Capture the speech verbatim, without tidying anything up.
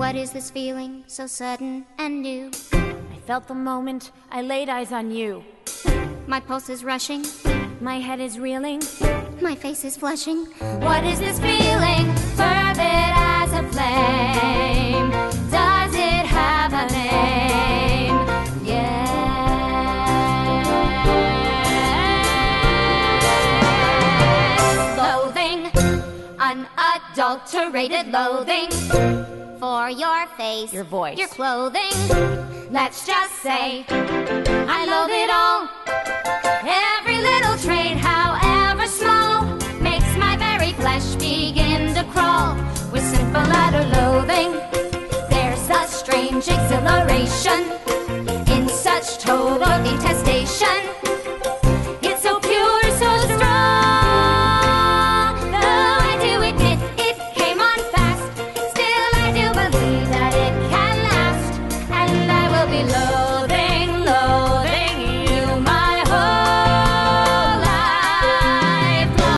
What is this feeling so sudden and new? I felt the moment I laid eyes on you. My pulse is rushing, my head is reeling, my face is flushing. What is this feeling, fervid as a flame? Does it have a name? Yes. Loathing, unadulterated loathing for your face, your voice, your clothing. Let's just say I loathe it all. Every little trait, however small, makes my very flesh begin to crawl. With simple utter loathing, there's a strange exhilaration in such total detestation. It's so pure, so strong. Though I do admit it came on fast, still I do believe that it can last, and I will be low.